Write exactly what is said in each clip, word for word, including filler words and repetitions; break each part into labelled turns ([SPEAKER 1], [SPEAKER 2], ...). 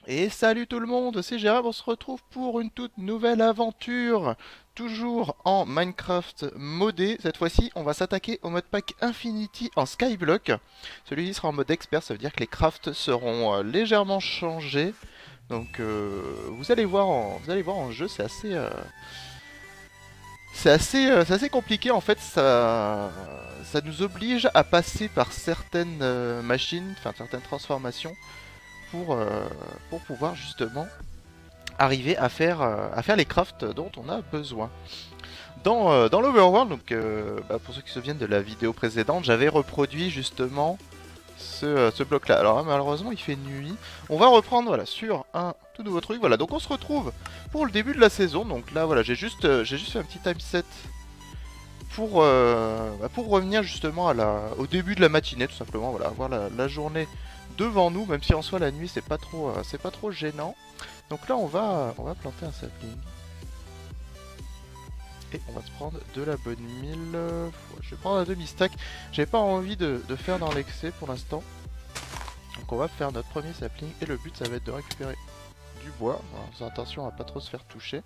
[SPEAKER 1] Et salut tout le monde, c'est Gérard, on se retrouve pour une toute nouvelle aventure, toujours en Minecraft modé. Cette fois-ci, on va s'attaquer au mode pack Infinity en Skyblock. Celui-ci sera en mode expert, ça veut dire que les crafts seront euh, légèrement changés. Donc euh, vous allez voir en, vous allez voir en jeu, c'est assez, euh, c'est assez, euh, c'est assez compliqué en fait. Ça, ça nous oblige à passer par certaines euh, machines, enfin certaines transformations pour, euh, pour pouvoir justement arriver à faire, euh, à faire les crafts dont on a besoin. Dans, euh, dans l'Overworld, donc euh, bah, pour ceux qui se souviennent de la vidéo précédente, j'avais reproduit justement ce, euh, ce bloc là. Alors là, malheureusement il fait nuit. On va reprendre voilà, sur un tout nouveau truc. Voilà, donc on se retrouve pour le début de la saison. Donc là voilà, j'ai juste, euh, j'ai juste fait un petit time set pour, euh, bah, pour revenir justement à la, au début de la matinée tout simplement. Voilà, avoir la, la journée devant nous, même si en soi la nuit c'est pas trop, euh, c'est pas trop gênant. Donc là on va, on va planter un sapling. Et on va se prendre de la bonne mille. euh, Je vais prendre un demi-stack. J'ai pas envie de, de faire dans l'excès pour l'instant. Donc on va faire notre premier sapling. Et le but ça va être de récupérer du bois. En faisant attention à pas trop se faire toucher.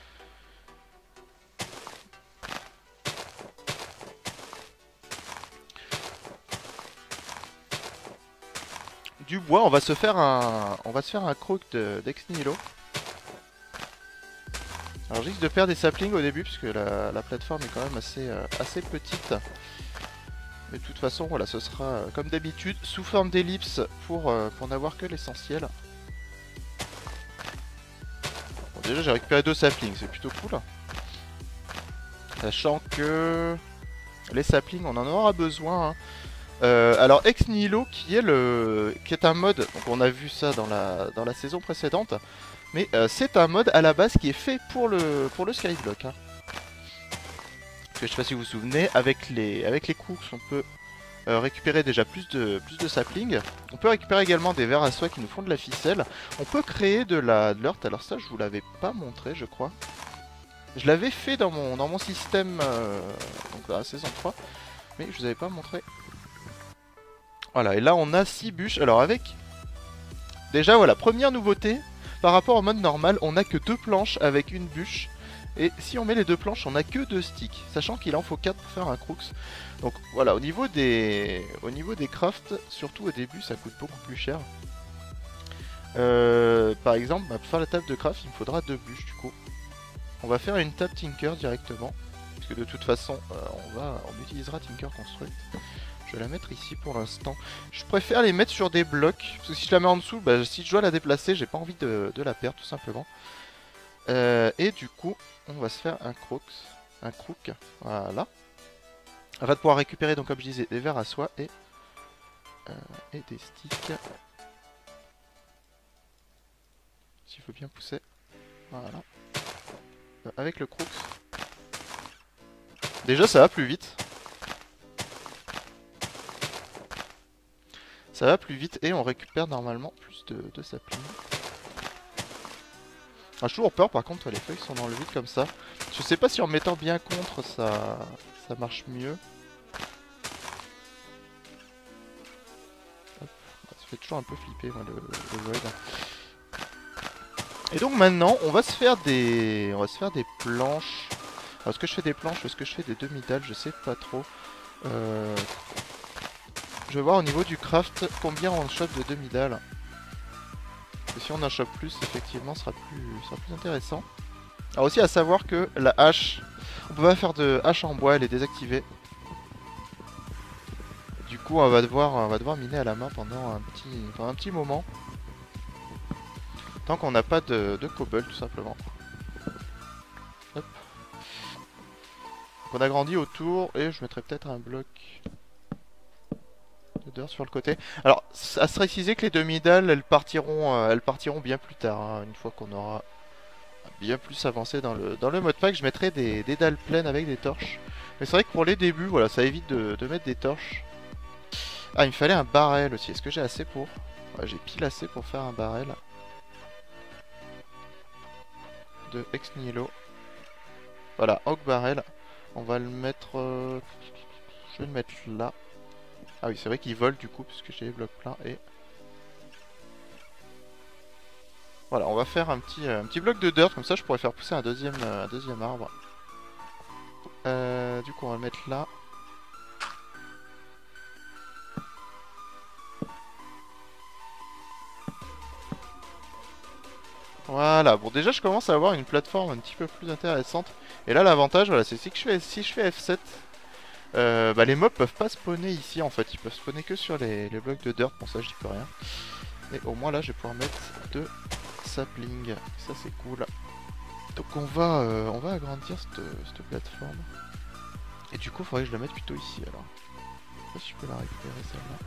[SPEAKER 1] Du bois, on va se faire un, on va se faire un croc d'ex nihilo. Alors je risque de perdre des saplings au début puisque la, la plateforme est quand même assez, euh, assez petite. Mais de toute façon, voilà, ce sera euh, comme d'habitude sous forme d'ellipse pour, euh, pour n'avoir que l'essentiel. Bon, déjà j'ai récupéré deux saplings, c'est plutôt cool. Sachant que les saplings, on en aura besoin. Hein. Euh, alors Ex Nihilo qui est le, qui est un mode, donc on a vu ça dans la, dans la saison précédente, mais euh, c'est un mode à la base qui est fait pour le, pour le Skyblock. Hein. Parce que je sais pas si vous vous souvenez, avec les, avec les courses on peut euh, récupérer déjà plus de, plus de saplings. On peut récupérer également des vers à soie qui nous font de la ficelle. On peut créer de la de l'earth, alors ça je vous l'avais pas montré je crois. Je l'avais fait dans mon, dans mon système, euh, donc dans la saison trois, mais je vous avais pas montré. Voilà, et là on a six bûches. Alors avec... Déjà voilà, première nouveauté, par rapport au mode normal, on n'a que deux planches avec une bûche. Et si on met les deux planches, on n'a que deux sticks, sachant qu'il en faut quatre pour faire un crux. Donc voilà, au niveau des, au niveau des crafts, surtout au début, ça coûte beaucoup plus cher. Euh, par exemple, bah, pour faire la table de craft, il me faudra deux bûches du coup. On va faire une table Tinker directement, puisque de toute façon, euh, on, va, on utilisera Tinker Construct. Je vais la mettre ici pour l'instant. Je préfère les mettre sur des blocs, parce que si je la mets en dessous, bah, si je dois la déplacer, j'ai pas envie de, de la perdre tout simplement. Euh, et du coup, on va se faire un crook, un crook, voilà. Afin de pouvoir récupérer, donc comme je disais, des vers à soie et, euh, et des sticks. S'il faut bien pousser, voilà. Euh, avec le crook, déjà ça va plus vite. Ça va plus vite et on récupère normalement plus de, de saplings. Ah, j'ai toujours peur par contre, les feuilles sont dans le vide comme ça. Je sais pas si en mettant bien contre ça, ça marche mieux. Hop. Ça fait toujours un peu flipper moi le, le void. Et donc maintenant on va se faire des. On va se faire des planches. Alors est-ce que je fais des planches ou est-ce que je fais des demi-dalles? Je sais pas trop. Euh... Je vais voir au niveau du craft combien on chope de demi-dalles. Si on en chope plus, effectivement, ce sera plus, sera plus intéressant. Alors aussi à savoir que la hache, on peut pas faire de hache en bois, elle est désactivée. Du coup, on va devoir, on va devoir miner à la main pendant un petit, pendant un petit moment. Tant qu'on n'a pas de, de cobble, tout simplement. Hop. Donc on agrandit autour et je mettrai peut-être un bloc de sur le côté. Alors, à se préciser que les demi-dalles, elles partiront, euh, elles partiront bien plus tard, hein, une fois qu'on aura bien plus avancé dans le, dans le mode pack. Je mettrai des, des dalles pleines avec des torches. Mais c'est vrai que pour les débuts, voilà, ça évite de, de mettre des torches. Ah, il me fallait un barrel aussi. Est-ce que j'ai assez pour... Ouais, j'ai pile assez pour faire un barrel de Ex Nihilo. Voilà, Oak Barrel. On va le mettre... Euh... Je vais le mettre là. Ah oui, c'est vrai qu'il vole du coup, puisque j'ai les blocs pleins et... Voilà, on va faire un petit, euh, un petit bloc de dirt, comme ça je pourrais faire pousser un deuxième, euh, un deuxième arbre. Euh, du coup on va le mettre là. Voilà, bon déjà je commence à avoir une plateforme un petit peu plus intéressante. Et là l'avantage, voilà, c'est que je fais, si je fais F sept, euh, bah, les mobs peuvent pas spawner ici en fait. Ils peuvent spawner que sur les, les blocs de dirt, bon ça je dis plus rien. Et au moins là je vais pouvoir mettre deux saplings, ça c'est cool. Donc on va, euh, on va agrandir cette, cette plateforme. Et du coup il faudrait que je la mette plutôt ici alors. Je sais pas si je peux la récupérer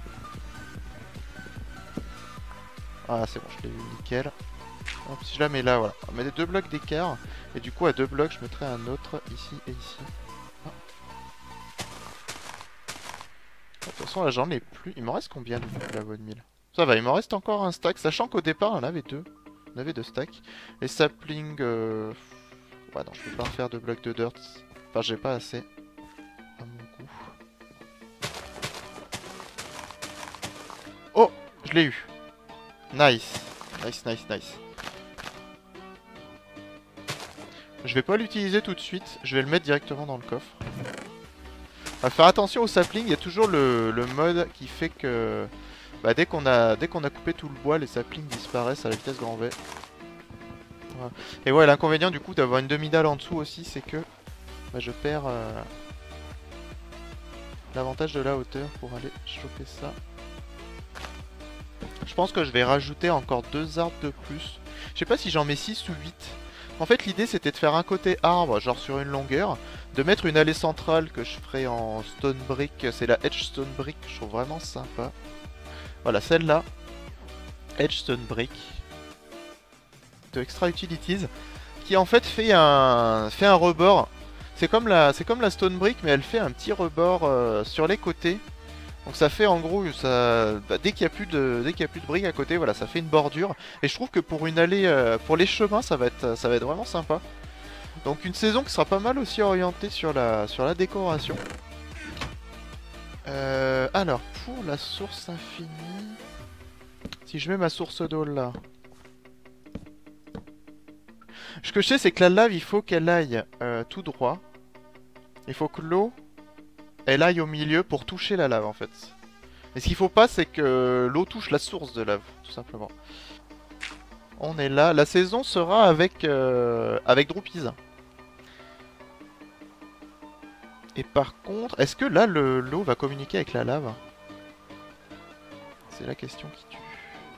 [SPEAKER 1] celle-là. Ah c'est bon, je l'ai eu nickel. Hop, si je la mets là, voilà. On met des deux blocs d'écart. Et du coup, à deux blocs, je mettrai un autre ici et ici. Ah. De toute façon, là, j'en ai plus. Il m'en reste combien de la voie de mille? Ça va, il m'en reste encore un stack. Sachant qu'au départ, on avait deux. On avait deux stacks. Les saplings... Euh... Ouais, non, je peux pas refaire deux blocs de dirt. Enfin, j'ai pas assez. À mon goût. Oh, je l'ai eu. Nice. Nice, nice, nice. Je vais pas l'utiliser tout de suite, je vais le mettre directement dans le coffre. On va faire attention au sapling, il y a toujours le, le mode qui fait que bah, dès qu'on a, dès qu'on a coupé tout le bois, les saplings disparaissent à la vitesse grand V. Voilà. Et ouais, l'inconvénient du coup d'avoir une demi-dalle en dessous aussi, c'est que bah, je perds euh, l'avantage de la hauteur pour aller choper ça. Je pense que je vais rajouter encore deux arbres de plus. Je sais pas si j'en mets six ou huit. En fait, l'idée c'était de faire un côté arbre, genre sur une longueur, de mettre une allée centrale que je ferai en stone brick, c'est la Edge Stone Brick, que je trouve vraiment sympa. Voilà, celle-là, Edge Stone Brick, de Extra Utilities, qui en fait fait un, fait un rebord. C'est comme, la, c'est comme la Stone Brick, mais elle fait un petit rebord euh, sur les côtés. Donc ça fait en gros, ça, bah, dès qu'il n'y a plus de, dès qu'il y a plus de briques à côté, voilà, ça fait une bordure. Et je trouve que pour une allée, euh, pour les chemins, ça va être, ça va être vraiment sympa. Donc une saison qui sera pas mal aussi orientée sur la, sur la décoration. Euh, alors pour la source infinie, si je mets ma source d'eau là, ce que je sais c'est que la lave, il faut qu'elle aille euh, tout droit. Il faut que l'eau elle aille au milieu pour toucher la lave en fait. Et ce qu'il faut pas, c'est que l'eau touche la source de lave, tout simplement. On est là. La saison sera avec, euh, avec Droopies. Et par contre, est-ce que là, l'eau va communiquer avec la lave? C'est la question qui tue.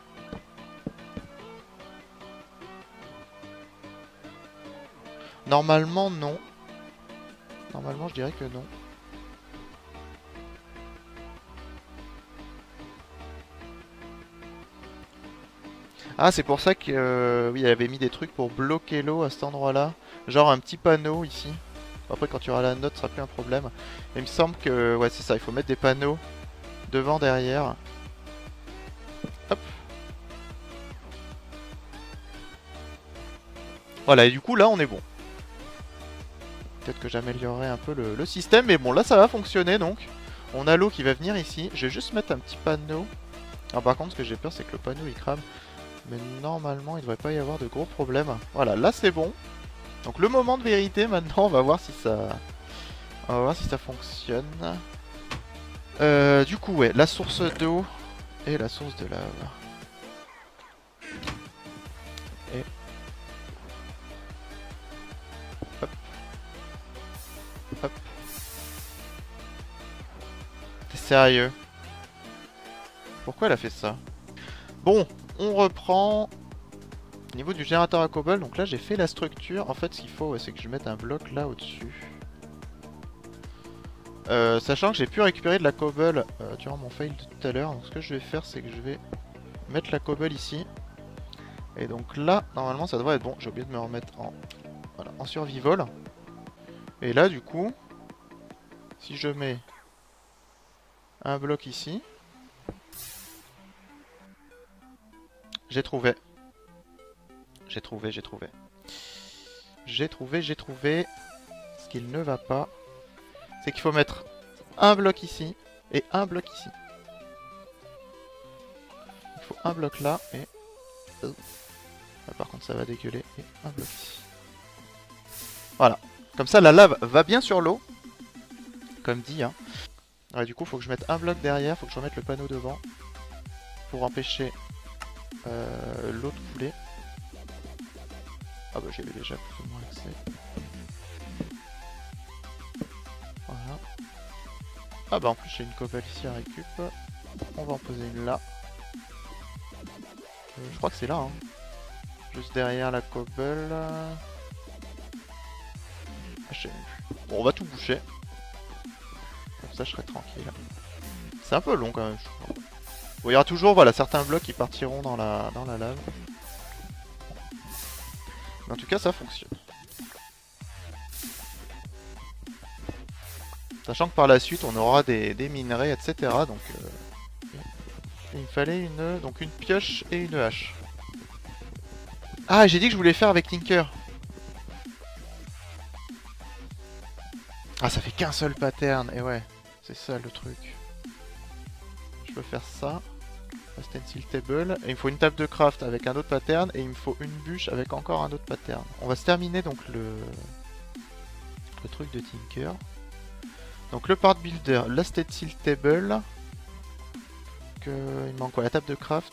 [SPEAKER 1] Normalement, non. Normalement, je dirais que non. Ah, c'est pour ça que euh, oui, elle avait mis des trucs pour bloquer l'eau à cet endroit-là. Genre un petit panneau ici. Après, quand tu auras la note, ce sera plus un problème. Mais il me semble que, ouais, c'est ça. Il faut mettre des panneaux devant, derrière. Hop. Voilà, et du coup, là, on est bon. Peut-être que j'améliorerai un peu le, le système. Mais bon, là, ça va fonctionner, donc. On a l'eau qui va venir ici. Je vais juste mettre un petit panneau. Alors, par contre, ce que j'ai peur, c'est que le panneau, il crame. Mais normalement, il ne devrait pas y avoir de gros problèmes. Voilà, là c'est bon. Donc le moment de vérité, maintenant, on va voir si ça, on va voir si ça fonctionne. Euh, du coup, ouais, la source d'eau et la source de lave. Et hop, hop. T'es sérieux? Pourquoi elle a fait ça? Bon. On reprend au niveau du générateur à cobble. Donc là j'ai fait la structure. En fait ce qu'il faut ouais, c'est que je mette un bloc là au-dessus. Euh, sachant que j'ai pu récupérer de la cobble euh, durant mon fail de tout à l'heure. Donc ce que je vais faire c'est que je vais mettre la cobble ici. Et donc là normalement ça devrait être bon. J'ai oublié de me remettre en, voilà, en survival. Et là du coup, si je mets un bloc ici. J'ai trouvé. J'ai trouvé, j'ai trouvé. J'ai trouvé, j'ai trouvé. Ce qu'il ne va pas, c'est qu'il faut mettre un bloc ici et un bloc ici. Il faut un bloc là et... Là, par contre ça va dégueuler. Et un bloc ici. Voilà. Comme ça la lave va bien sur l'eau. Comme dit hein. Ouais, du coup faut que je mette un bloc derrière, faut que je remette le panneau devant. Pour empêcher euh, l'eau de couler. Ah bah j'avais déjà plus ou moins accès. Voilà. Ah bah en plus j'ai une cobble ici à récup. On va en poser une là. Euh, je crois que c'est là hein. Juste derrière la cobble. Ah, je sais même plus. Bon on va tout boucher. Comme ça je serai tranquille. C'est un peu long quand même je trouve. Bon, il y aura toujours voilà, certains blocs qui partiront dans la, dans la lave. Mais en tout cas ça fonctionne. Sachant que par la suite on aura des, des minerais et cetera. Donc euh, il me fallait une, donc une pioche et une hache. Ah j'ai dit que je voulais faire avec Tinker. Ah ça fait qu'un seul pattern. Et ouais c'est ça le truc. Je peux faire ça. Stencil table. Et il me faut une table de craft avec un autre pattern. Et il me faut une bûche avec encore un autre pattern. On va se terminer donc le, le truc de Tinker. Donc le part builder, la stencil table. Que... Il me manque quoi? La table de craft.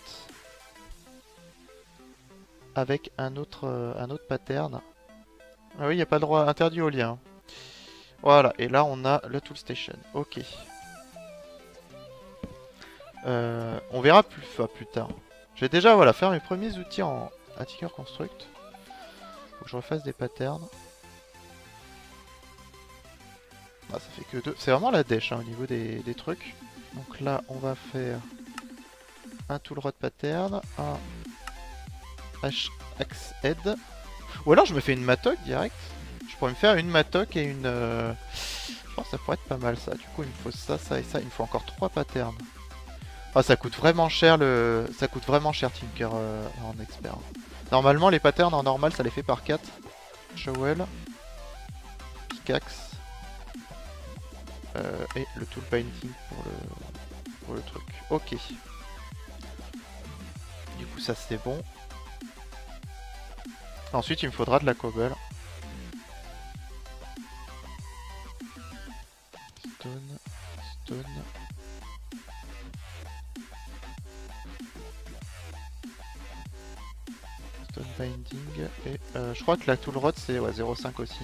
[SPEAKER 1] Avec un autre, euh, un autre pattern. Ah oui, il n'y a pas le droit, interdit au lien. Voilà, et là on a le tool station. Ok. Euh, on verra plus, enfin, plus tard. Je vais déjà voilà, faire mes premiers outils en à Tinker Construct. Faut que je refasse des patterns. Ah, ça fait que deux. C'est vraiment la dèche hein, au niveau des, des trucs. Donc là, on va faire un tool rod pattern, un H axe head. Ou alors je me fais une mattock direct. Je pourrais me faire une mattock et une... Euh... Je pense que ça pourrait être pas mal ça. Du coup, il me faut ça, ça et ça. Il me faut encore trois patterns. Ah, ça coûte vraiment cher le... Ça coûte vraiment cher Tinker euh, en expert. Normalement, les patterns en normal, ça les fait par quatre. Shovel. Pickaxe. Euh, et le tool painting pour le... pour le truc. Ok. Du coup, ça c'est bon. Ensuite, il me faudra de la cobble. Stone. Stone. Stone binding. Et euh, je crois que la tool rod c'est ouais, zéro virgule cinq aussi.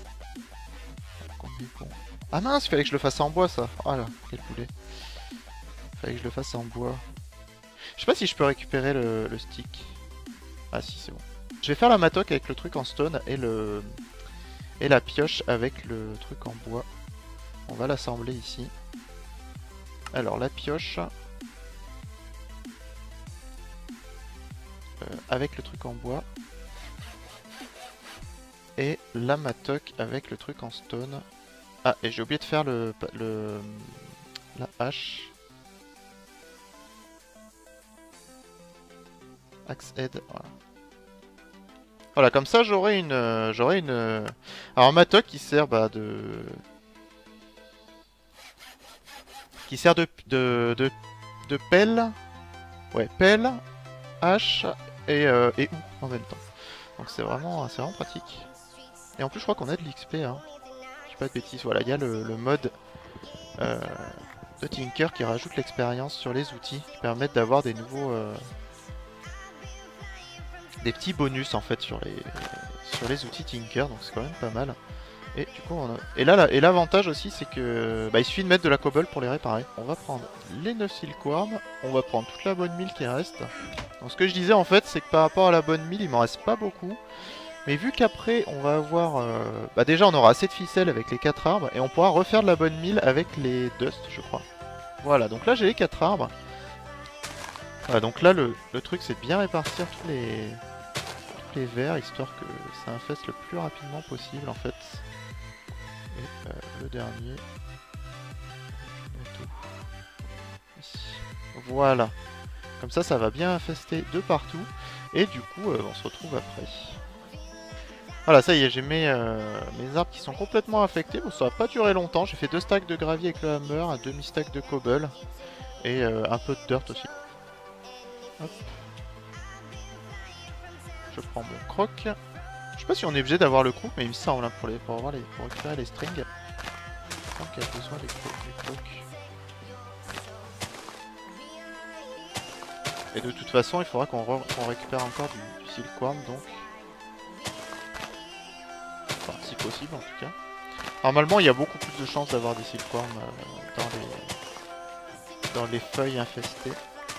[SPEAKER 1] Ah mince, il fallait que je le fasse en bois ça. Ah là, quel poulet. Il fallait que je le fasse en bois. Je sais pas si je peux récupérer le, le stick. Ah si, c'est bon. Je vais faire la mattock avec le truc en stone et le et la pioche avec le truc en bois. On va l'assembler ici. Alors la pioche euh, avec le truc en bois et la mattock avec le truc en stone. Ah et j'ai oublié de faire le, le la hache. Axe head, voilà. Voilà, comme ça j'aurai une, euh, j'aurai une. Euh... Alors mattock qui sert bah, de, qui sert de de de, de pelle, ouais pelle, hache et euh, et ou en même temps. Donc c'est vraiment, c'est vraiment pratique. Et en plus je crois qu'on a de l'X P, hein. Je dis pas de bêtises. Voilà, il y a le, le mode euh, de Tinker qui rajoute l'expérience sur les outils, qui permettent d'avoir des nouveaux, euh, des petits bonus en fait sur les sur les outils Tinker, donc c'est quand même pas mal. Et du coup on a... et là la... et l'avantage aussi c'est que bah, il suffit de mettre de la cobble pour les réparer. On va prendre les neuf silkworms, on va prendre toute la bonne mille qui reste. Donc ce que je disais en fait c'est que par rapport à la bonne mille il m'en reste pas beaucoup. Mais vu qu'après on va avoir euh... bah déjà on aura assez de ficelles avec les quatre arbres et on pourra refaire de la bonne mille avec les dust je crois. Voilà, donc là j'ai les quatre arbres. Voilà, donc là le, le truc c'est de bien répartir tous les les verres histoire que ça infeste le plus rapidement possible en fait. Et euh, le dernier. Ici. Voilà. Comme ça, ça va bien infester de partout. Et du coup, euh, on se retrouve après. Voilà, ça y est, j'ai mes, euh, mes arbres qui sont complètement affectés. Bon, ça va pas durer longtemps. J'ai fait deux stacks de gravier avec le hammer, un demi-stack de cobble. Et euh, un peu de dirt aussi. Hop. je prends mon croc. Je sais pas si on est obligé d'avoir le croc, mais il me semble hein, pour, les, pour, avoir les, pour récupérer les strings. Il me semble qu'il y a besoin des crocs. Des crocs. Et de toute façon, il faudra qu'on qu récupère encore du, du silkworm, donc. Enfin, si possible en tout cas. Normalement, il y a beaucoup plus de chances d'avoir des silkworms euh, dans les dans les feuilles infestées.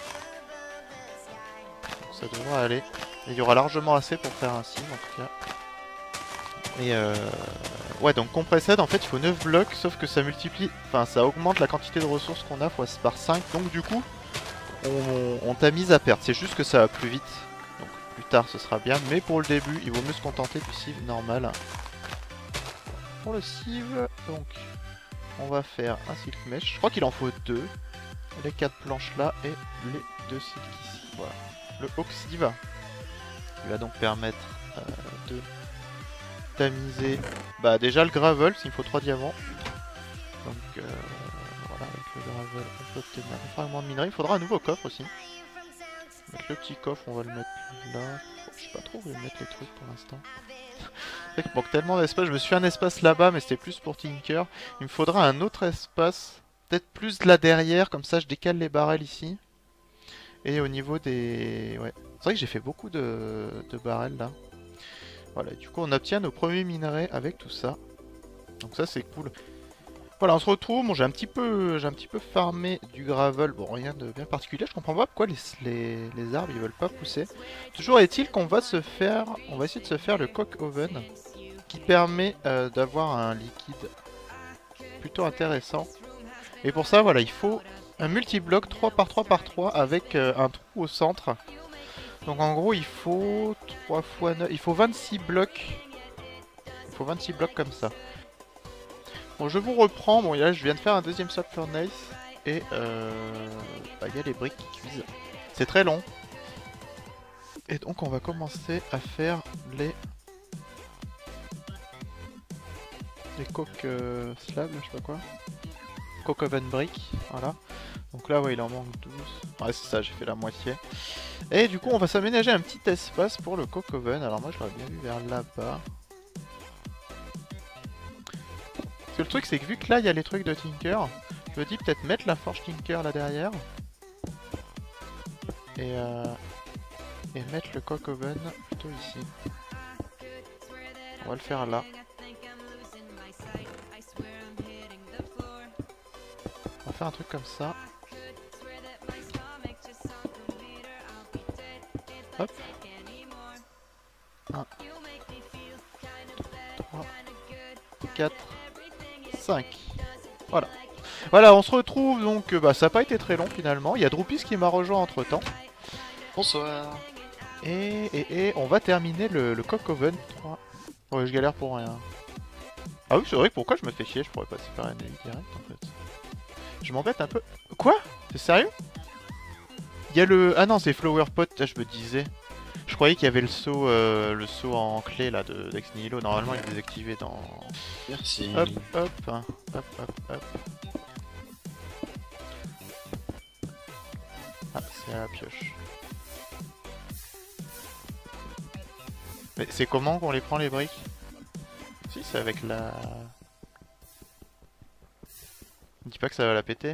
[SPEAKER 1] Donc ça devrait aller. Et il y aura largement assez pour faire un sieve en tout cas. Et euh... ouais, donc compressed, en fait, il faut neuf blocs, sauf que ça multiplie, enfin, ça augmente la quantité de ressources qu'on a fois par cinq. Donc du coup, on, on t'a mise à perte. C'est juste que ça va plus vite. Donc plus tard, ce sera bien. Mais pour le début, il vaut mieux se contenter du sieve normal. Pour le sieve, donc, on va faire un silk mesh. Je crois qu'il en faut deux. Les quatre planches là et les deux silk ici. Voilà. Le oak sieve, qui va donc permettre euh, de tamiser bah, déjà le gravel, s'il faut trois diamants. Donc euh, voilà, avec le gravel, on peut obtenir un fragment de minerai. Il faudra un nouveau coffre aussi. Donc, le petit coffre, on va le mettre là. Bon, je sais pas trop où je vais mettre les trucs pour l'instant. C'est vrai qu'il manque tellement d'espace. Je me suis fait un espace là-bas, mais c'était plus pour Tinker. Il me faudra un autre espace, peut-être plus là derrière, comme ça je décale les barrels ici. Et au niveau des... Ouais. C'est vrai que j'ai fait beaucoup de, de barrels là. Voilà, du coup on obtient nos premiers minerais avec tout ça. Donc ça c'est cool. Voilà, on se retrouve. Bon, j'ai un petit peu j'ai un petit peu farmé du gravel. Bon, rien de bien particulier. Je comprends pas pourquoi les, les, les arbres ils veulent pas pousser. Toujours est-il qu'on va se faire... On va essayer de se faire le cock oven, qui permet euh, d'avoir un liquide plutôt intéressant. Et pour ça, voilà, il faut un multi-bloc trois par trois par trois avec euh, un trou au centre. Donc en gros, il faut trois fois neuf, il faut vingt-six blocs. Il faut vingt-six blocs comme ça. Bon, je vous reprends. Bon, là, je viens de faire un deuxième sub furnace. Et euh, bah, il y a les briques qui cuisent. C'est très long. Et donc, on va commencer à faire les... Les coques euh, slabs, je sais pas quoi. Coke oven brick, voilà. Donc là, ouais, il en manque douze. Ouais, c'est ça, j'ai fait la moitié. Et du coup, on va s'aménager un petit espace pour le coke oven. Alors moi, je l'aurais bien vu vers là-bas. Parce que le truc, c'est que vu que là, il y a les trucs de Tinker, je me dis peut-être mettre la forge Tinker là derrière. Et, euh, et mettre le coke oven plutôt ici. On va le faire là. On va faire un truc comme ça. Hop. un, trois, quatre, cinq. Voilà. Voilà, on se retrouve donc. Bah, ça n'a pas été très long finalement. Il y a Droopis qui m'a rejoint entre temps.
[SPEAKER 2] Bonsoir.
[SPEAKER 1] Et, et, et on va terminer le, le cock oven. trois. Ouais, je galère pour rien. Ah oui, c'est vrai que pourquoi je me fais chier, je pourrais passer par un ennemi direct en fait. Je m'embête un peu. Quoi? C'est sérieux? Il y a le... Ah non, c'est Flower Pot, là, je me disais. Je croyais qu'il y avait le saut, euh, le saut en clé là de d'Ex Nihilo. Normalement, il est désactivé dans...
[SPEAKER 2] Merci.
[SPEAKER 1] Hop, hop, hop, hop, hop. Ah, c'est à la pioche. Mais c'est comment qu'on les prend les briques? Si, c'est avec la... Ne dis pas que ça va la péter.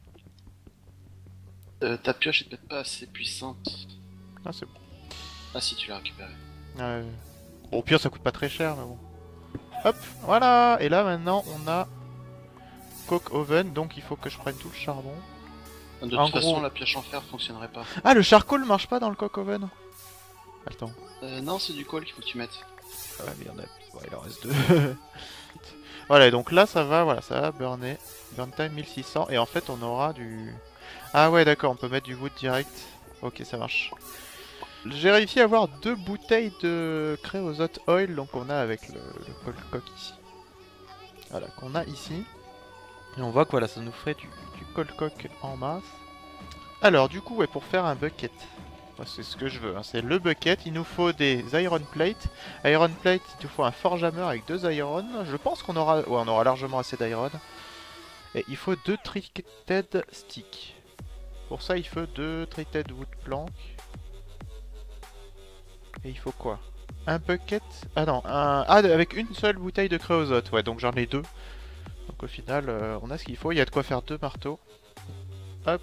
[SPEAKER 2] Euh, ta pioche est peut-être pas assez puissante.
[SPEAKER 1] Ah, c'est bon.
[SPEAKER 2] Ah si, tu l'as récupérée.
[SPEAKER 1] Euh... Bon, au pire, ça coûte pas très cher, mais bon. Hop, voilà. Et là, maintenant, on a coke oven, donc il faut que je prenne tout le charbon.
[SPEAKER 2] De
[SPEAKER 1] En
[SPEAKER 2] toute façon,
[SPEAKER 1] gros...
[SPEAKER 2] la pioche en fer fonctionnerait pas.
[SPEAKER 1] Ah, le charcoal marche pas dans le coke oven? Attends.
[SPEAKER 2] Euh, non, c'est du coal qu'il faut que tu mettes.
[SPEAKER 1] Ah ouais, merde, ouais, il en reste deux. Voilà, et donc là, ça va, voilà, ça va burner. Burn time mille six cents, et en fait, on aura du... Ah ouais, d'accord, on peut mettre du wood direct. Ok, ça marche. J'ai réussi à avoir deux bouteilles de Creosote Oil, donc on a avec le, le coal-cock ici. Voilà, qu'on a ici. Et on voit que voilà, ça nous ferait du, du coal-cock en masse. Alors, du coup, ouais, pour faire un bucket, c'est ce que je veux, hein, c'est le bucket. Il nous faut des iron plates. Iron plate, il nous faut un forge hammer avec deux iron. Je pense qu'on aura, ouais, on aura largement assez d'iron. Et il faut deux treated sticks. Pour ça, il faut deux treated wood plank. Et il faut quoi? Un bucket? Ah non, un... Ah, avec une seule bouteille de créosote. Ouais, donc j'en ai deux. Donc au final, euh, on a ce qu'il faut. Il y a de quoi faire deux marteaux. Hop.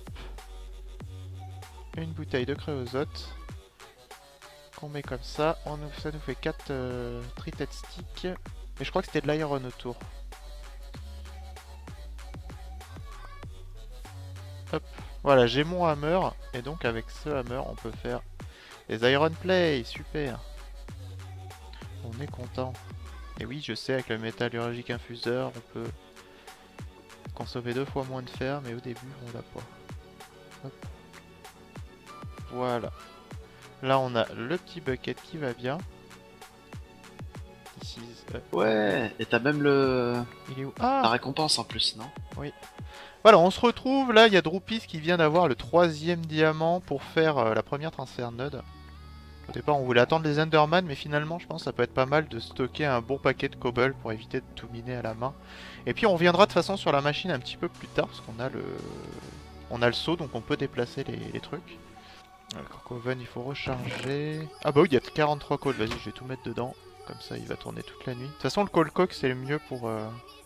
[SPEAKER 1] Une bouteille de créosote. Qu'on met comme ça. On nous... Ça nous fait quatre euh, treated sticks. Mais je crois que c'était de l'iron autour. Hop. Voilà, j'ai mon hammer. Et donc avec ce hammer, on peut faire des iron play. Super. On est content. Et oui, je sais, avec le métallurgique infuseur, on peut consommer deux fois moins de fer, mais au début, on l'a pas. Hop. Voilà. Là, on a le petit bucket qui va bien. Ici, euh,
[SPEAKER 2] Ouais, et t'as même le...
[SPEAKER 1] il est où?
[SPEAKER 2] la
[SPEAKER 1] Ah!
[SPEAKER 2] récompense en plus, non?
[SPEAKER 1] Oui. Voilà, on se retrouve. Là, il y a Droopis qui vient d'avoir le troisième diamant pour faire euh, la première transfert node. Au départ, on voulait attendre les Enderman, mais finalement, je pense que ça peut être pas mal de stocker un bon paquet de cobble pour éviter de tout miner à la main. Et puis, on reviendra de toute façon sur la machine un petit peu plus tard, parce qu'on a le... On a le saut, donc on peut déplacer les, les trucs. Le Cocoven, il faut recharger. Ah bah oui, il y a quarante-trois calls. Vas-y, je vais tout mettre dedans. Comme ça, il va tourner toute la nuit. De toute façon, le call cock, c'est le mieux pour... Euh...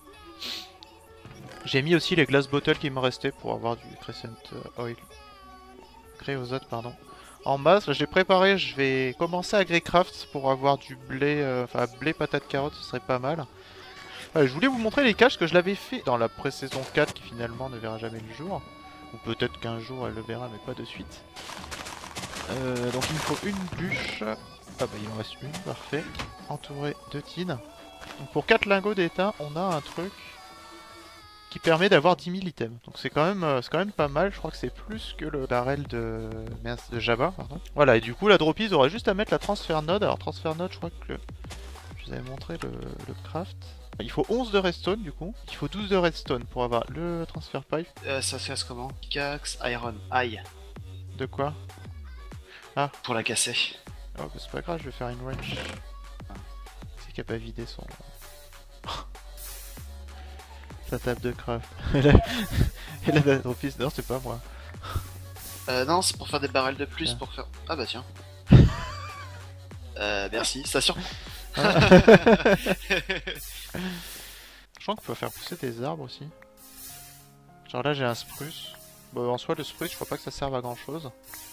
[SPEAKER 1] J'ai mis aussi les glass bottles qui me restaient pour avoir du crescent oil. Créosote, pardon. En masse, j'ai préparé, je vais commencer à Greycraft pour avoir du blé, euh, enfin blé, patate, carotte, ce serait pas mal. Euh, je voulais vous montrer les caches que je l'avais fait dans la pré-saison quatre qui finalement ne verra jamais le jour. Ou peut-être qu'un jour elle le verra mais pas de suite. Euh, donc il me faut une bûche. Ah bah il en reste une, parfait. Entouré de tines. Donc pour quatre lingots d'étain, on a un truc qui permet d'avoir dix mille items. Donc c'est quand même euh, c'est quand même pas mal, je crois que c'est plus que le barrel de, merde, de Java. Pardon. Voilà, et du coup la Droopis aurait juste à mettre la transfer node. Alors transfer node, je crois que je vous avais montré le, le craft. Il faut onze de redstone du coup. Il faut douze de redstone pour avoir le transfer pipe.
[SPEAKER 2] Euh, ça se casse comment? Pickaxe, iron, aïe.
[SPEAKER 1] De quoi?
[SPEAKER 2] Pour la casser.
[SPEAKER 1] Oh bah c'est pas grave, je vais faire une wrench. C'est qu'il a pas vidé son... sa table de craft. Et là, la Droopis, non c'est pas moi.
[SPEAKER 2] Euh, non, c'est pour faire des barrels de plus,
[SPEAKER 1] Ah.
[SPEAKER 2] pour faire... Ah bah tiens. euh, merci, ça surprend.
[SPEAKER 1] Ah. Je crois qu'on peut faire pousser des arbres aussi. Genre là j'ai un spruce. Bon en soi le spruce je crois pas que ça serve à grand chose.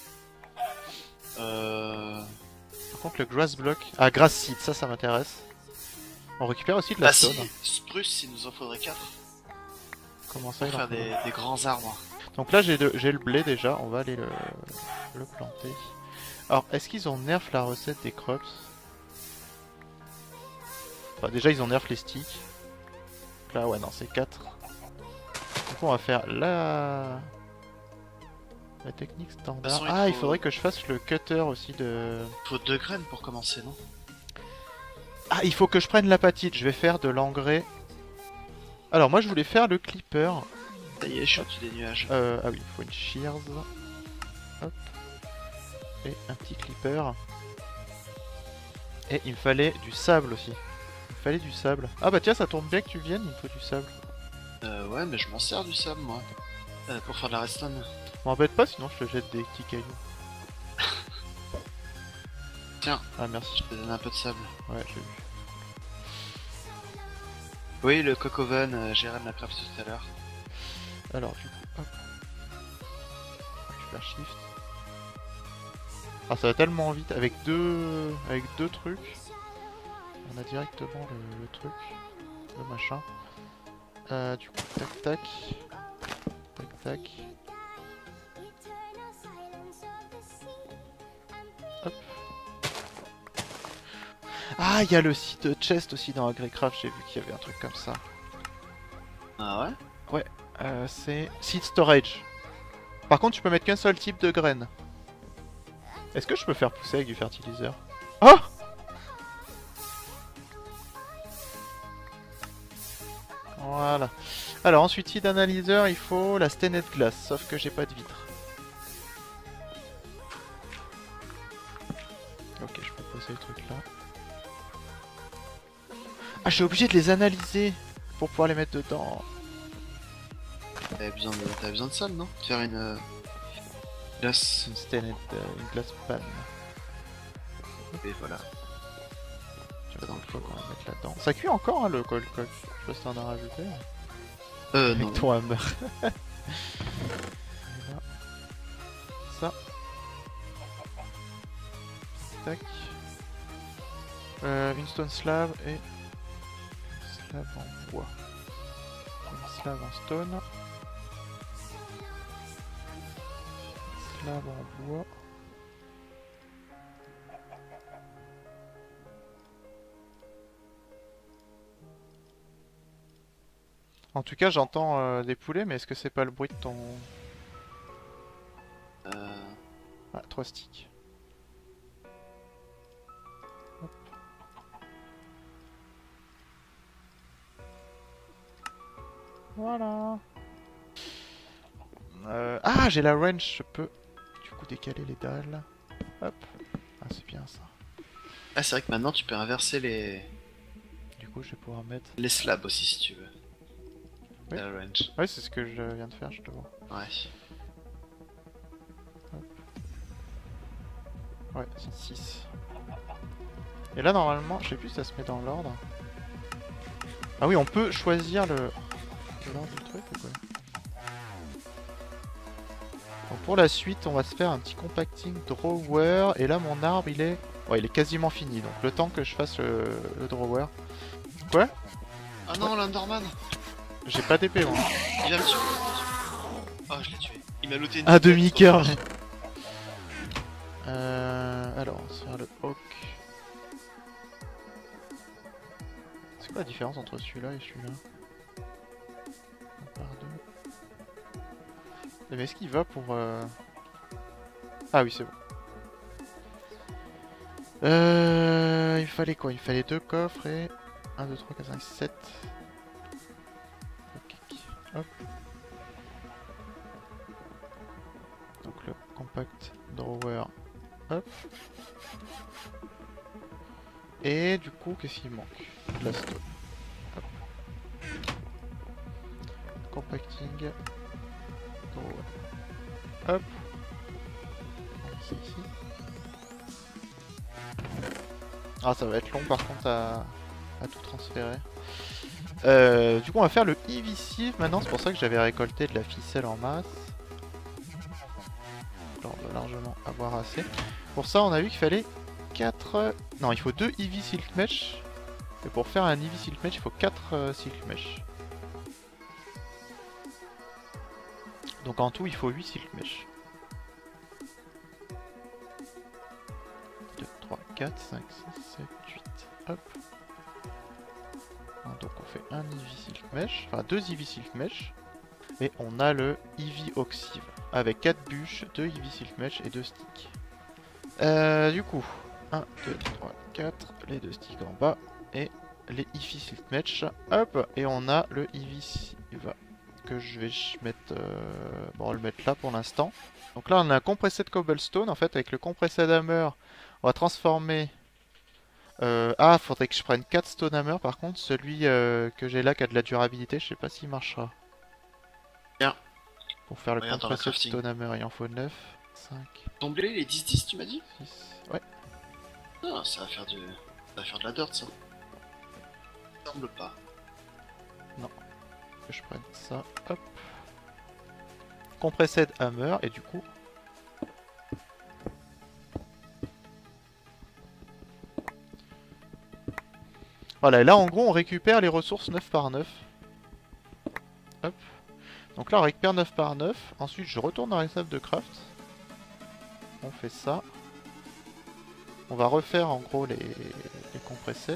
[SPEAKER 2] Euh...
[SPEAKER 1] Par contre le grass block... Ah grass seed, ça ça m'intéresse. On récupère aussi de la
[SPEAKER 2] Ah si,
[SPEAKER 1] stone.
[SPEAKER 2] spruce, il nous en faudrait quatre
[SPEAKER 1] Comment ça
[SPEAKER 2] pour
[SPEAKER 1] il en
[SPEAKER 2] faire
[SPEAKER 1] faut
[SPEAKER 2] des, des grands arbres.
[SPEAKER 1] Donc là j'ai le, j'ai le blé déjà, on va aller le, le planter. Alors est-ce qu'ils ont nerf la recette des crops? Enfin déjà ils ont nerf les sticks. Donc là ouais non c'est quatre. Donc on va faire la... La technique standard.
[SPEAKER 2] façon, il
[SPEAKER 1] Ah il
[SPEAKER 2] faut-
[SPEAKER 1] faudrait que je fasse le cutter aussi de...
[SPEAKER 2] Faut deux graines pour commencer, non?
[SPEAKER 1] Ah il faut que je prenne l'apatite, je vais faire de l'engrais. Alors moi je voulais faire le clipper.
[SPEAKER 2] Ça y est, je suis au-dessus des nuages.
[SPEAKER 1] Euh, ah oui, il faut une shears. Hop. Et un petit clipper. Et il me fallait du sable aussi. Il me fallait du sable. Ah bah tiens, ça tombe bien que tu viennes, il me faut du sable.
[SPEAKER 2] Euh, ouais, mais je m'en sers du sable, moi. Euh, pour faire de la redstone.
[SPEAKER 1] M'embête pas, sinon je te jette des petits cailloux.
[SPEAKER 2] Tiens,
[SPEAKER 1] Ah merci.
[SPEAKER 2] je te donne un peu de sable.
[SPEAKER 1] Ouais, j'ai vu.
[SPEAKER 2] Oui, le cocoven, euh, j'ai rien de la craft tout à l'heure.
[SPEAKER 1] Alors du coup, hop. Je vais faire shift. Ah ça va tellement vite, avec deux... Avec deux trucs. On a directement le, le truc. Le machin. Euh, du coup, tac tac. Tac tac. Hop. Ah, il y a le site chest aussi dans AgriCraft, j'ai vu qu'il y avait un truc comme ça.
[SPEAKER 2] Ah ouais?
[SPEAKER 1] Euh, c'est seed storage. Par contre, tu peux mettre qu'un seul type de graines. Est-ce que je peux faire pousser avec du fertiliseur? Oh! Voilà. Alors ensuite, seed analyzer, il faut la stained glass, sauf que j'ai pas de vitre. Ok, je peux poser le truc là. Ah, je suis obligé de les analyser pour pouvoir les mettre dedans.
[SPEAKER 2] T'avais besoin de, t'avais besoin de sable, non? De faire une... Euh... glace.
[SPEAKER 1] Une stained, euh, une glace pan.
[SPEAKER 2] Et voilà.
[SPEAKER 1] Pas dans le coq, on va mettre là-dedans. Ça cuit encore hein, le cold cock. Je sais pas si t'en as rajouté.
[SPEAKER 2] Euh,
[SPEAKER 1] Avec
[SPEAKER 2] non.
[SPEAKER 1] ton hammer. Ça. Tac. Euh, une stone slab et une slab en bois. Une slab en stone. Slab en bois. En tout cas, j'entends euh, des poulets, mais est-ce que c'est pas le bruit de ton...
[SPEAKER 2] Euh...
[SPEAKER 1] Ah, trois sticks. Hop. Voilà. Euh... Ah, j'ai la wrench, je peux du coup décaler les dalles. Hop. Ah, c'est bien ça.
[SPEAKER 2] Ah, c'est vrai que maintenant tu peux inverser les...
[SPEAKER 1] Du coup, je vais pouvoir mettre...
[SPEAKER 2] les slabs aussi si tu veux.
[SPEAKER 1] Oui.
[SPEAKER 2] La range.
[SPEAKER 1] Ouais, c'est ce que je viens de faire, je te vois.
[SPEAKER 2] Ouais.
[SPEAKER 1] Ouais, c'est six. Et là, normalement, je sais plus si ça se met dans l'ordre. Ah oui, on peut choisir le... l'ordre du truc ou quoi? Donc pour la suite, on va se faire un petit compacting drawer. Et là, mon arbre, il est... Ouais, il est quasiment fini. Donc le temps que je fasse le, le drawer. Quoi?
[SPEAKER 2] Ah non, l'Underman.
[SPEAKER 1] J'ai pas d'épée, moi.
[SPEAKER 2] Il va me tuer. Ah, je l'ai tué. Il m'a looté une
[SPEAKER 1] Ah,
[SPEAKER 2] tête,
[SPEAKER 1] demi-cœur.
[SPEAKER 2] trop
[SPEAKER 1] Euh... Alors, on va se faire le hawk. C'est quoi la différence entre celui-là et celui-là? Un par deux. Mais est-ce qu'il va pour... Euh... Ah oui, c'est bon. Euh... Il fallait quoi? Il fallait deux coffres et... un, deux, trois, quatre, cinq, sept. Ok. Hop. Donc le compact drawer. Hop. Et du coup, qu'est-ce qu'il manque? De la stone. Hop. Compacting. Drawer. Hop. C'est ici. Ah, ça va être long par contre à, à tout transférer. Euh, du coup, on va faire le Eevee Sieve maintenant. C'est pour ça que j'avais récolté de la ficelle en masse. Là, on doit largement avoir assez. Pour ça, on a vu qu'il fallait quatre... Non, il faut deux Eevee Silk Mesh. Et pour faire un Eevee Silk Mesh, il faut quatre euh, Silk Mesh. Donc en tout, il faut huit Silk Mesh. deux, trois, quatre, cinq, six, sept, huit. Hop. Donc on fait un Eevee Silk Mesh. Enfin, deux Eevee Silk Mesh. Et on a le Eevee Oxive. Avec quatre bûches, deux Eevee Silk Mesh et deux sticks. Euh, du coup, un, deux, trois, quatre, les deux sticks en bas et les Eevee Silk Mesh. Hop, et on a le Eevee Sieve que je vais mettre, euh... bon, on va le mettre là pour l'instant. Donc là, on a un compressé de cobblestone. En fait, avec le compressé hammer, on va transformer. Euh... Ah, faudrait que je prenne quatre stone hammer. Par contre, celui euh, que j'ai là qui a de la durabilité, je sais pas s'il marchera.
[SPEAKER 2] Bien.
[SPEAKER 1] Pour faire le
[SPEAKER 2] Regarde dans la
[SPEAKER 1] compressé de
[SPEAKER 2] crafting.
[SPEAKER 1] stone hammer, il en faut neuf, cinq,
[SPEAKER 2] Ton blé, il est dix dix, tu m'as dit?
[SPEAKER 1] six. Ouais.
[SPEAKER 2] Ah, ça va faire du... ça va faire de la dirt, ça. Ça semble pas.
[SPEAKER 1] Que je prenne ça, hop. Compressed hammer, et du coup... Voilà, et là en gros on récupère les ressources neuf par neuf. Hop. Donc là on récupère neuf par neuf. Ensuite je retourne dans la table de craft. On fait ça. On va refaire en gros les, les compressed.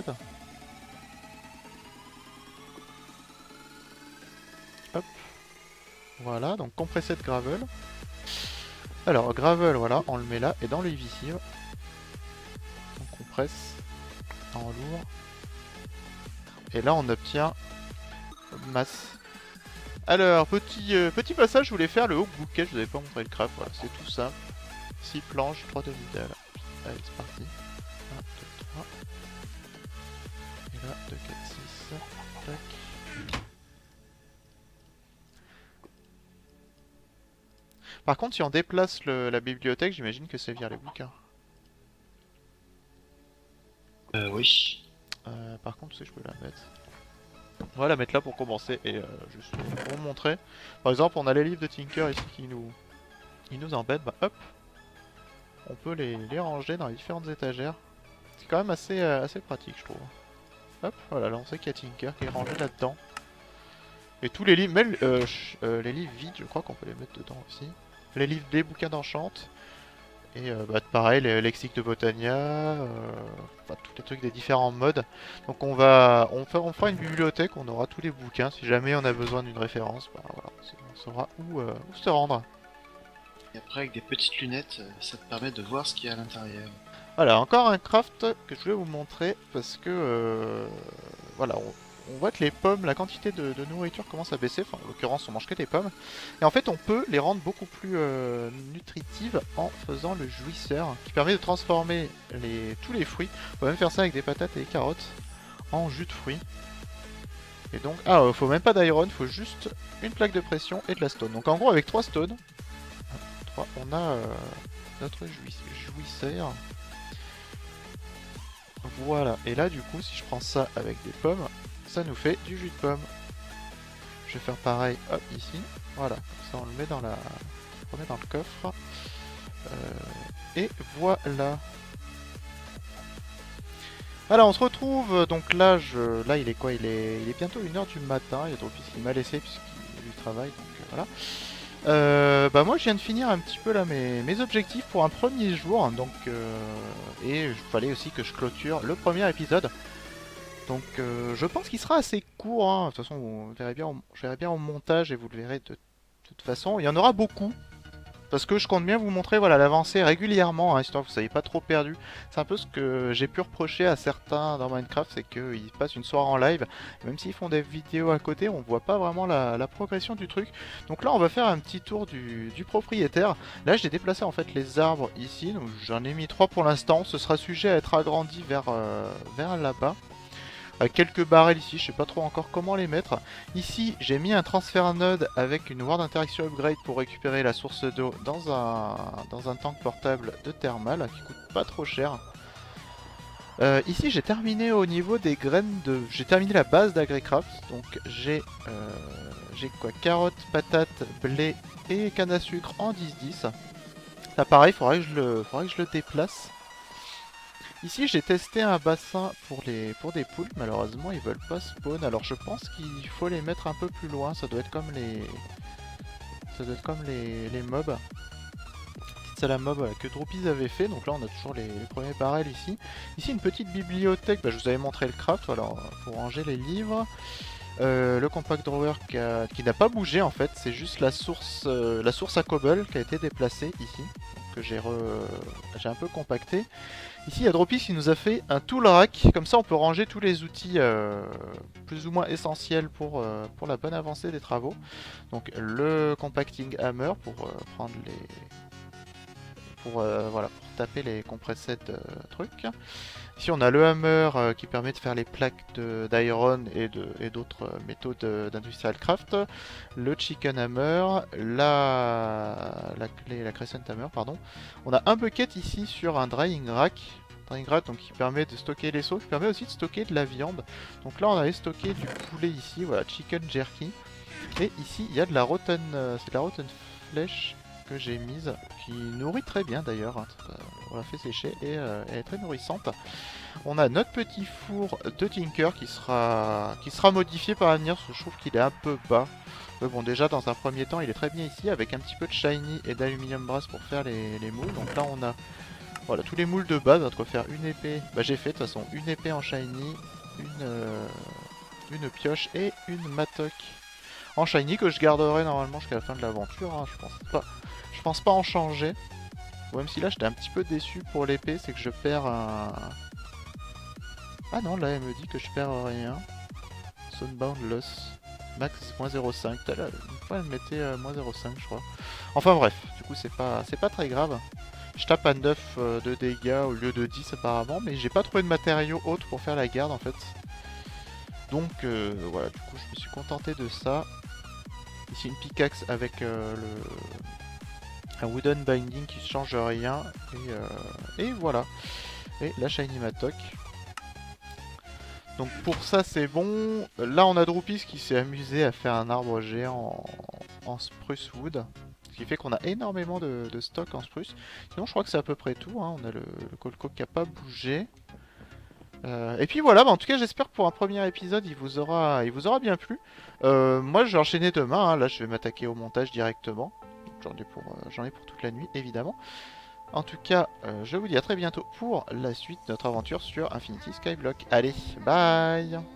[SPEAKER 1] Hop. Voilà, donc compressed gravel. Alors gravel, voilà, on le met là. Et dans le Eevee Sieve, on compresse en lourd. Et là on obtient masse. Alors, petit, euh, petit passage, je voulais faire le haut bouquet, je vous avais pas montré le craft, voilà, c'est tout simple. six planches, trois demi-dalles. Allez, c'est parti. un, deux, trois. Et là, deux, quatre, six. Tac. Par contre, si on déplace le, la bibliothèque, j'imagine que c'est via les bouquins.
[SPEAKER 2] Euh, oui.
[SPEAKER 1] Euh, par contre, si je peux la mettre. On va la mettre là pour commencer et euh, juste pour vous montrer. Par exemple, on a les livres de Tinker ici qui nous, qui nous embêtent. Bah hop, on peut les, les ranger dans les différentes étagères. C'est quand même assez, euh, assez pratique, je trouve. Hop, voilà, là on sait qu'il y a Tinker qui est rangé là-dedans. Et tous les livres, même euh, euh, les livres vides, je crois qu'on peut les mettre dedans aussi. Les livres, des bouquins d'enchante. Et euh, bah, pareil, le lexique de Botania, euh, enfin tous les trucs des différents modes. Donc on va, on, fait, on fera une bibliothèque, on aura tous les bouquins. Si jamais on a besoin d'une référence, bah, voilà, on saura où, euh, où se rendre.
[SPEAKER 2] Et après, avec des petites lunettes, euh, ça te permet de voir ce qu'il y a à l'intérieur.
[SPEAKER 1] Voilà, encore un craft que je voulais vous montrer parce que euh, voilà, on, on voit que les pommes, la quantité de, de nourriture commence à baisser. Enfin, en l'occurrence, on mange que des pommes. Et en fait, on peut les rendre beaucoup plus euh, nutritives en faisant le jouisseur, qui permet de transformer les, tous les fruits. On peut même faire ça avec des patates et des carottes en jus de fruits. Et donc, ah, euh, faut même pas d'iron, faut juste une plaque de pression et de la stone. Donc en gros, avec trois stones, trois, on a euh, notre jouis- jouisseur. Voilà, et là du coup si je prends ça avec des pommes, ça nous fait du jus de pomme. Je vais faire pareil, hop, ici, voilà, comme ça on le met dans la... on le met dans le coffre. Euh, et voilà. Voilà, on se retrouve, donc là, je... là il est quoi, il est... il est bientôt une heure du matin, il y a Dropis qui m'a laissé puisqu'il lui travaille, donc euh, voilà. Euh, bah moi je viens de finir un petit peu là mes, mes objectifs pour un premier jour, donc euh, et il fallait aussi que je clôture le premier épisode. Donc euh, je pense qu'il sera assez court, hein. De toute façon vous verrez bien, je verrai bien au montage et vous le verrez de, de toute façon. Il y en aura beaucoup. Parce que je compte bien vous montrer voilà l'avancée régulièrement, hein, histoire que vous ne soyez pas trop perdu. C'est un peu ce que j'ai pu reprocher à certains dans Minecraft, c'est qu'ils passent une soirée en live. Même s'ils font des vidéos à côté, on voit pas vraiment la, la progression du truc. Donc là on va faire un petit tour du, du propriétaire. Là j'ai déplacé en fait les arbres ici, donc j'en ai mis trois pour l'instant. Ce sera sujet à être agrandi vers, euh, vers là-bas. Euh, quelques barrels ici, je sais pas trop encore comment les mettre. Ici, j'ai mis un transfert node avec une ward interaction upgrade pour récupérer la source d'eau dans un, dans un tank portable de thermal qui coûte pas trop cher. Euh, ici, j'ai terminé au niveau des graines de... J'ai terminé la base d'AgriCraft, donc j'ai euh, j'ai quoi, carottes, patates, blé et canne à sucre en dix dix. Là pareil, il faudrait que je le, faudrait que je le déplace. Ici j'ai testé un bassin pour, les, pour des poules, malheureusement ils veulent pas spawn, alors je pense qu'il faut les mettre un peu plus loin, ça doit être comme les... Ça doit être comme les, les mobs. Petite salle à mob que Dropis avait fait, donc là on a toujours les, les premiers barrels ici. Ici une petite bibliothèque, bah, je vous avais montré le craft, alors pour ranger les livres. Euh, le compact drawer qui, a, qui n'a pas bougé en fait, c'est juste la source, euh, la source à cobble qui a été déplacée ici, que j'ai re... j'ai un peu compacté. Ici il y a Dropis qui nous a fait un tool rack, comme ça on peut ranger tous les outils euh, plus ou moins essentiels pour, euh, pour la bonne avancée des travaux. Donc le compacting hammer pour euh, prendre les... pour, euh, voilà, pour taper les compressed euh, trucs. Ici on a le hammer euh, qui permet de faire les plaques d'iron et d'autres euh, métaux d'industrial craft, le chicken hammer, la, la clé, la crescent hammer, pardon. On a un bucket ici sur un drying rack, drying rack donc qui permet de stocker les sauces, qui permet aussi de stocker de la viande. Donc là on avait stocké du poulet ici, voilà, chicken jerky. Et ici il y a de la rotten, euh, c'est de la rotten flesh que j'ai mise, qui nourrit très bien d'ailleurs, hein. On l'a fait sécher et euh, elle est très nourrissante. On a notre petit four de Tinker qui sera, qui sera modifié par l'avenir, parce que je trouve qu'il est un peu bas. Mais bon, déjà dans un premier temps il est très bien ici, avec un petit peu de shiny et d'aluminium brass pour faire les, les moules. Donc là on a voilà, tous les moules de base, on va faire une épée, bah j'ai fait de toute façon une épée en shiny, une, euh, une pioche et une mattock en shiny que je garderai normalement jusqu'à la fin de l'aventure, hein. Je pense pas. Je pense pas en changer. Même si là j'étais un petit peu déçu pour l'épée, c'est que je perds un... Ah non, là elle me dit que je perds rien. Sunbound loss. Max moins zéro virgule cinq. Une fois elle mettait euh, moins zéro virgule cinq je crois. Enfin bref, du coup c'est pas, c'est pas très grave. Je tape à neuf euh, de dégâts au lieu de dix apparemment, mais j'ai pas trouvé de matériaux autres pour faire la garde en fait. Donc euh, voilà, du coup je me suis contenté de ça. Ici une pickaxe avec euh, le... un wooden binding qui change rien et, euh, et voilà. Et la shiny mattock. Donc pour ça c'est bon. Là on a Droopis qui s'est amusé à faire un arbre géant en, en spruce wood. Ce qui fait qu'on a énormément de, de stock en spruce. Sinon je crois que c'est à peu près tout, hein. On a le, le colco qui n'a pas bougé. Euh, et puis voilà, bah en tout cas j'espère que pour un premier épisode il vous aura, il vous aura bien plu. Euh, moi je vais enchaîner demain, hein. Là je vais m'attaquer au montage directement. J'en ai, pour, euh, j'en ai pour toute la nuit évidemment. En tout cas, euh, je vous dis à très bientôt pour la suite de notre aventure sur Infinity Skyblock. Allez, bye!